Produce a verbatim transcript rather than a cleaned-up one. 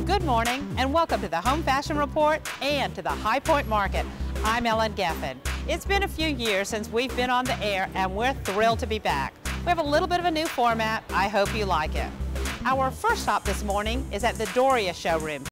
Good morning and welcome to the Home Fashion Report and to the High Point Market. I'm Ellen Geffen. It's been a few years since we've been on the air and we're thrilled to be back. We have a little bit of a new format. I hope you like it. Our first stop this morning is at the Dorya showroom